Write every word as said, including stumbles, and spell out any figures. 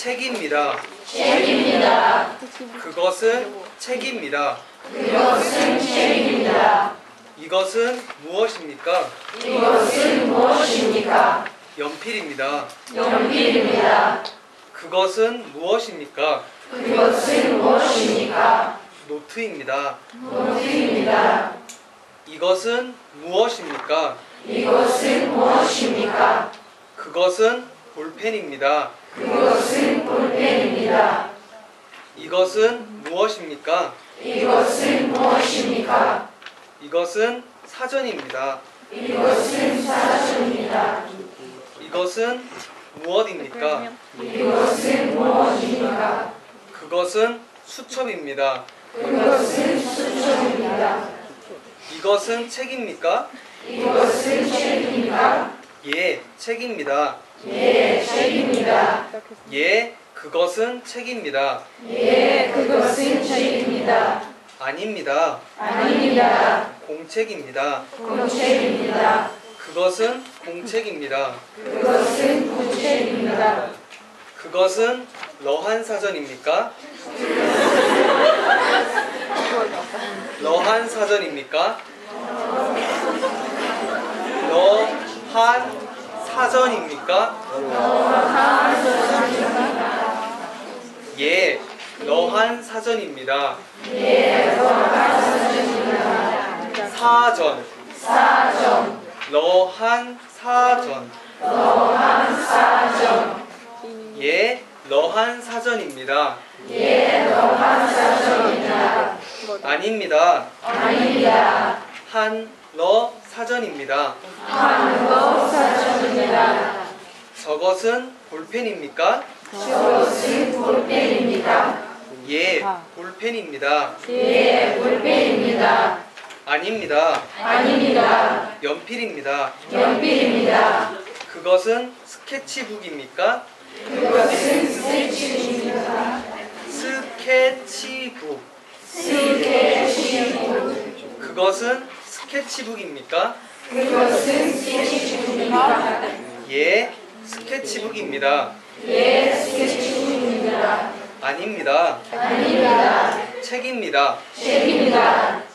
책입니다. 책입니다. 그것은 책입니다. 그것은 책입니다. 이것은 무엇입니까? 이것은 무엇입니까? 연필입니다. 연필입니다. 그것은 무엇입니까? 그것은 무엇입니까? 노트입니다. 노트입니다. 이것은 무엇입니까? 이것은 무엇입니까? 그것은 볼펜입니다. 그것은 볼펜입니다. 이것은 무엇입니까? 이것은 무엇입니까? 이것은 사전입니다. 이것은 사전입니다. 이것은 무엇입니까? 이것은 무엇입니까? 그것은 수첩입니다. 그것은 수첩입니다. 이것은 책입니까? 이것은 책입니까? 예, 책입니다. 예, 책입니다. 예, 그것은 책입니다. 예, 그것은 책입니다. 아닙니다. 아닙니다. 공책입니다. 공책입니다. 그것은 공책입니다. 그것은 공책입니다. 그것은 러한 사전입니까? 러한 사전입니까? 러한 사전입니까? 예, 러한 사전입니다. 사전, 사전, 러한 사전. 러한 사전, 예, 러한 사전입니다. 예, 러한 사전입니다. 아닙니다. 아닙니다. 한러 사전입니다. 한러 사전입니다. 저것은 볼펜입니까? 저것은 볼펜입니다. 예, 볼펜입니다. 예, 볼펜입니다. 아닙니다. 아닙니다. 연필입니다. 연필입니다. 그것은 스케치북입니까? 그것은 스케치입니다. 스케치북. 스케치북. 그것은 스케치북입니까? 그것은 스케치북입니다. 예, 스케치북입니다. 예, 스케치북입니다. 아닙니다. 아닙니다. 책입니다. 책입니다.